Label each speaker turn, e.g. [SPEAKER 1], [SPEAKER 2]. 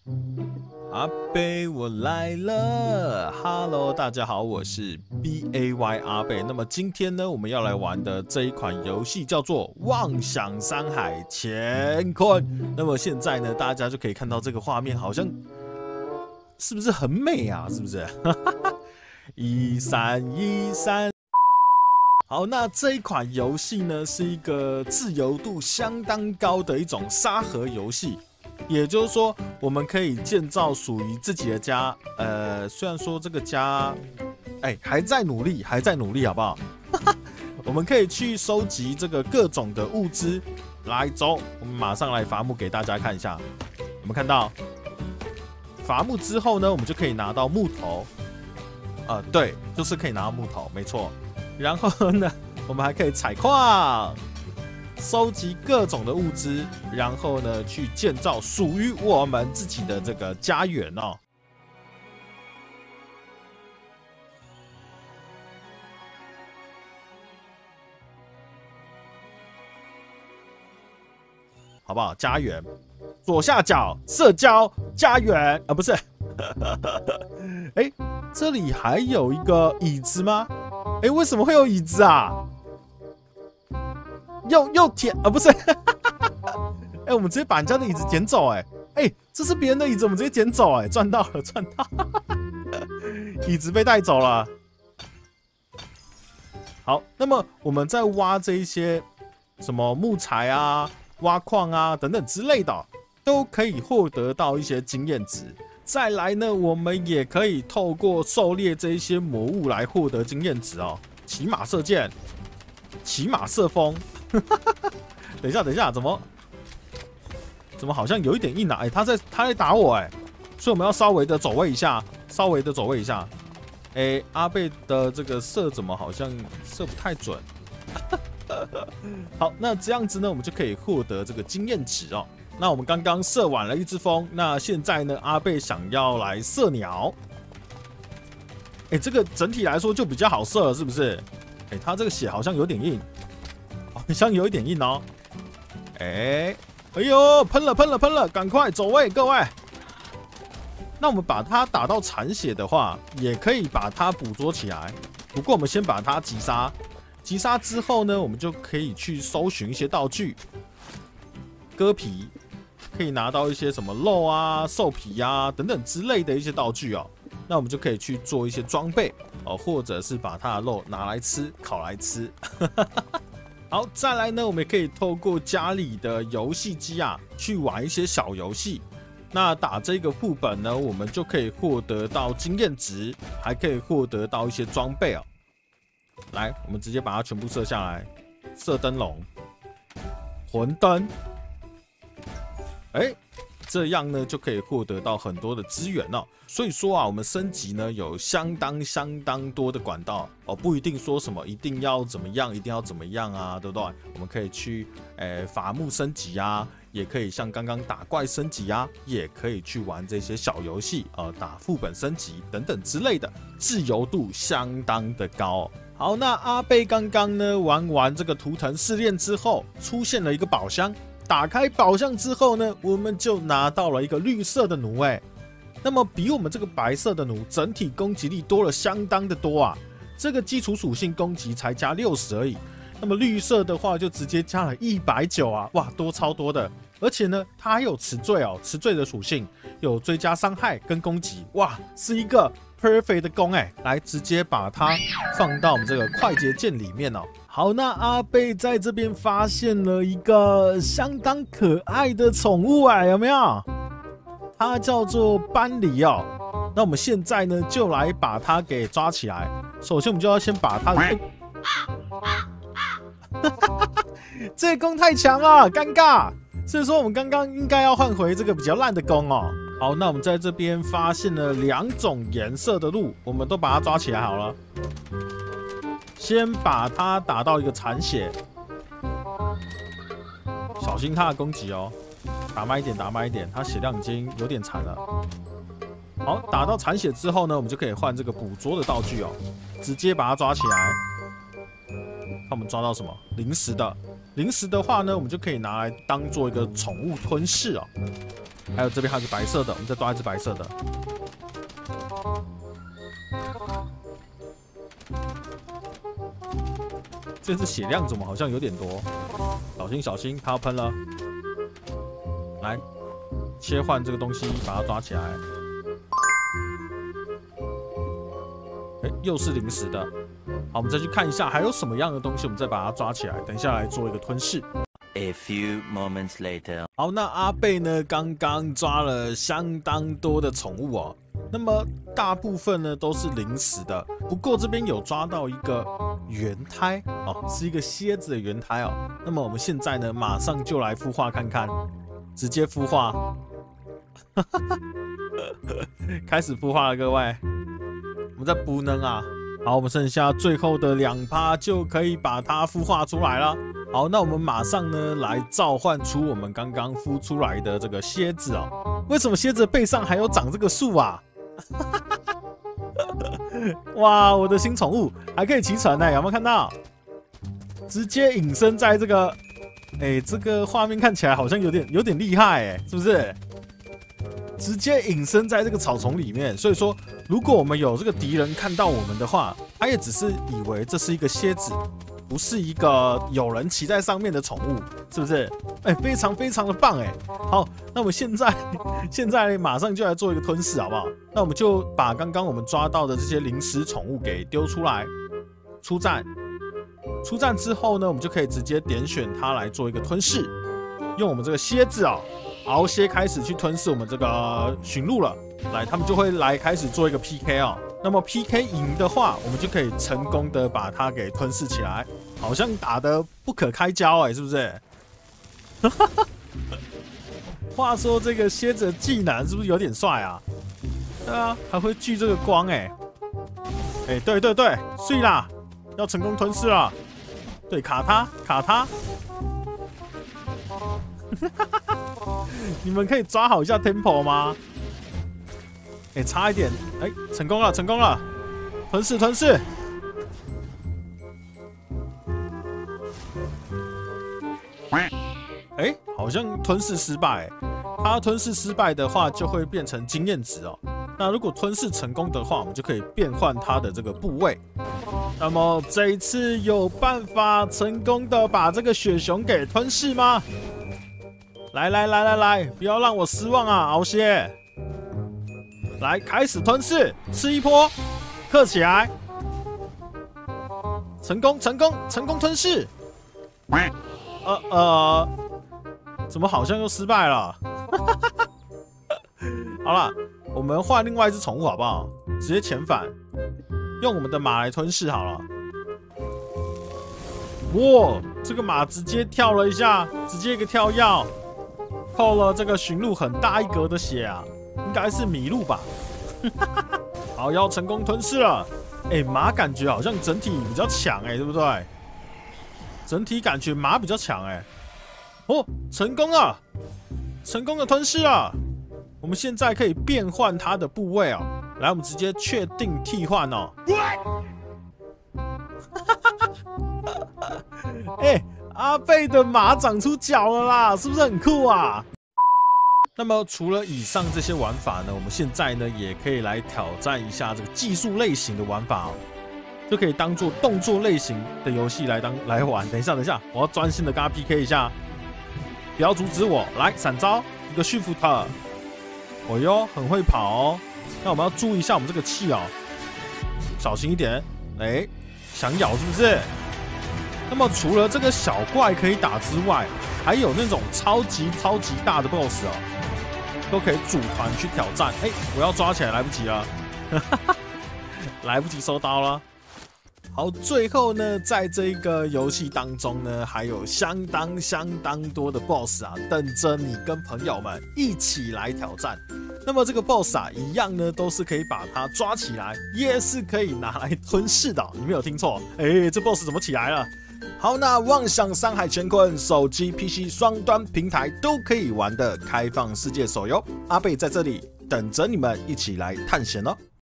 [SPEAKER 1] 阿贝，我来了！Hello， 大家好，我是 BAY 阿贝。那么今天呢，我们要来玩的这一款游戏叫做《妄想山海乾坤》。那么现在呢，大家就可以看到这个画面，好像是不是很美啊？是不是？一闪一闪。好，那这一款游戏呢，是一个自由度相当高的一种沙盒游戏。也就是说，我们可以建造属于自己的家。虽然说这个家，还在努力，好不好？我们可以去收集这个各种的物资。来，走，我们马上来伐木给大家看一下。有没有看到？伐木之后呢，我们就可以拿到木头。对，就是可以拿到木头，没错。然后呢，我们还可以采矿。收集各种的物资，然后呢，去建造属于我们自己的这个家园哦。好不好？家园左下角社交家园啊，不是。这里还有一个椅子吗？为什么会有椅子啊？又舔啊，不是。我们直接把人家的椅子捡走，这是别人的椅子，我们直接捡走，赚到了，赚到椅子被带走了。好，那么我们在挖这一些什么木材啊、挖矿啊等等之类的，都可以获得到一些经验值。再来呢，我们也可以透过狩猎这一些魔物来获得经验值哦。骑马射箭，骑马射风。等一下，怎么好像有一点硬啊？他在打我，所以我们要稍微的走位一下，阿贝的这个射怎么好像射不太准？好，那这样子呢，我们就可以获得这个经验值哦。那我们刚刚射完了一只风，那现在呢，阿贝想要来射鸟。这个整体来说就比较好射了，是不是？他这个血好像有点硬。好像有一点硬哦，哎呦，喷了，赶快走位，各位。那我们把它打到残血的话，也可以把它捕捉起来。不过我们先把它击杀，击杀之后呢，我们就可以去搜寻一些道具，割皮，可以拿到一些什么肉啊、兽皮啊等等之类的一些道具哦。那我们就可以去做一些装备哦，或者是把它的肉拿来吃、烤来吃。好，再来呢，我们也可以透过家里的游戏机啊，去玩一些小游戏。那打这个副本呢，我们就可以获得到经验值，还可以获得到一些装备哦。来，我们直接把它全部射下来，射灯笼、魂灯，这样呢就可以获得到很多的资源哦。所以说啊，我们升级呢有相当多的管道哦，不一定说什么一定要怎么样啊，对不对？我们可以去伐木升级啊，也可以像刚刚打怪升级啊，也可以去玩这些小游戏打副本升级等等之类的，自由度相当的高哦。好，那阿贝刚刚呢玩完这个图腾试炼之后，出现了一个宝箱。打开宝箱之后呢，我们就拿到了一个绿色的弩，那么比我们这个白色的弩整体攻击力多了相当的多啊。这个基础属性攻击才加60而已，那么绿色的话就直接加了190啊，哇，多超多的。而且呢，它还有词缀哦，词缀的属性有追加伤害跟攻击，哇，是一个 perfect 的弓来直接把它放到我们这个快捷键里面哦。好，那阿贝在这边发现了一个相当可爱的宠物有没有？它叫做斑狸哦。那我们现在呢，就来把它给抓起来。首先，我们就要先把它的这个弓太强了，尴尬。所以说，我们刚刚应该要换回这个比较烂的弓哦。好，那我们在这边发现了2种颜色的鹿，我们都把它抓起来好了。先把它打到一个残血，小心它的攻击哦。打慢一点，它血量已经有点残了。好，打到残血之后呢，我们就可以换这个捕捉的道具哦，直接把它抓起来。看我们抓到什么？零食的话呢，我们就可以拿来当做一个宠物吞噬哦。 还有这边还有个白色的，我们再抓一只白色的。这只血量怎么好像有点多？小心小心，它要喷了！来，切换这个东西，把它抓起来。哎，又是零食的。好，我们再去看一下还有什么样的东西，我们再把它抓起来。等一下来做一个吞噬。
[SPEAKER 2] A few moments later，
[SPEAKER 1] 好，那阿贝呢？刚刚抓了相当多的宠物哦。那么大部分呢都是零食的，不过这边有抓到一个原胎哦，是一个蝎子的原胎哦。那么我们现在呢，马上就来孵化看看，直接孵化，开始孵化了，各位。我们在补能啊。好，我们剩下最后的2%就可以把它孵化出来了。好，那我们马上呢来召唤出我们刚刚孵出来的这个蝎子哦。为什么蝎子的背上还有长这个树啊？哇，我的新宠物还可以骑乘呢，有没有看到？直接隐身在这个，这个画面看起来好像有点厉害，是不是？直接隐身在这个草丛里面，所以说，如果我们有这个敌人看到我们的话，他也只是以为这是一个蝎子，不是一个有人骑在上面的宠物，是不是？非常非常的棒好，那我们现在马上就来做一个吞噬，好不好？那我们就把刚刚我们抓到的这些零食宠物给丢出来，出战。出战之后呢，我们就可以直接点选它来做一个吞噬，用我们这个蝎子敖蝎开始去吞噬我们这个驯鹿了。来，他们就会来开始做一个 PK 那么 PK 赢的话，我们就可以成功的把它给吞噬起来。好像打得不可开交是不是？话说这个蝎子的技能是不是有点帅啊？对啊，还会聚这个光对对对，碎啦，要成功吞噬了。对，卡他。你们可以抓好一下 tempo 吗？差一点，成功了，吞噬。好像吞噬失败，它吞噬失败的话就会变成经验值那如果吞噬成功的话，我们就可以变换它的这个部位。那么这一次有办法成功的把这个雪熊给吞噬吗？来，不要让我失望啊，敖蝎！来，开始吞噬，吃一波，克起来，成功吞噬。怎么好像又失败了？好了，我们换另外一只宠物好不好？直接遣返，用我们的马来吞噬好了。哇，这个马直接跳了一下，直接一个跳跃，扣了这个驯鹿很大一格的血啊，应该是麋鹿吧？好，要成功吞噬了。马感觉好像整体比较强对不对？整体感觉马比较强成功了，成功的吞噬了。我们现在可以变换它的部位来，我们直接确定替换阿贝的马长出脚了啦，是不是很酷啊？那么除了以上这些玩法呢，我们现在呢也可以来挑战一下这个技术类型的玩法就可以当做动作类型的游戏来玩。等一下，我要专心的跟他 PK 一下，不要阻止我。来，闪招，一个 Shift， 很会跑那我们要注意一下我们这个气小心一点。想咬是不是？那么除了这个小怪可以打之外，还有那种超级大的 BOSS 都可以组团去挑战。我要抓起来，来不及了，来不及收刀了。好，最后呢，在这个游戏当中呢，还有相当多的 BOSS 等着你跟朋友们一起来挑战。那么这个 BOSS 一样呢，都是可以把它抓起来，也是可以拿来吞噬的。你没有听错，这 BOSS 怎么起来了？好，那妄想山海乾坤手机 PC 双端平台都可以玩的开放世界手游，阿贝在这里等着你们一起来探险哦。